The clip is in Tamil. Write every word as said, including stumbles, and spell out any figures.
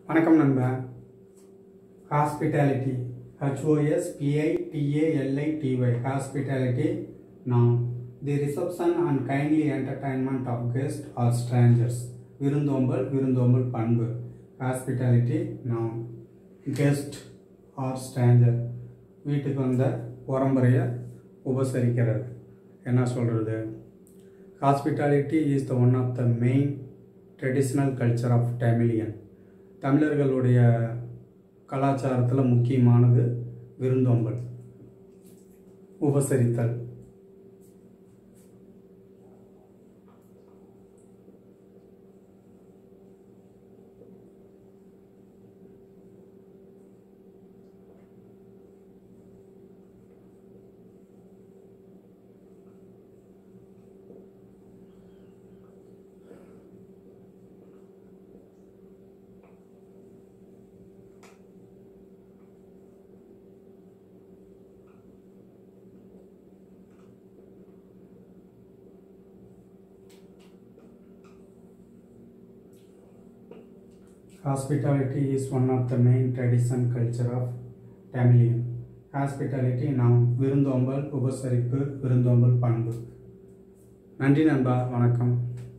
வணக்கம் நண்பா. Hospitality H O S P I T A L I T Y Hospitality noun. The reception and kindly entertainment of guests or strangers. விருந்தோம்பல் விருந்தோம்பல் பண்பு. Hospitality noun. Guest or stranger. வீட்டுக்கு வந்த பரம்பரையை உபசரிக்கிறது. என்ன சொல்கிறது? Hospitality is the one of the main traditional culture of Tamilian. தமிழர்களுடைய கலாச்சாரத்தில் முக்கியமானது விருந்தோம்பல், உபசரித்தல். Hospitality is one of the main tradition culture of Tamilian. Hospitality noun. விருந்தோம்பல், உபசரிப்பு, விருந்தோம்பல் பண்பு. நன்றி நண்பா. வணக்கம்.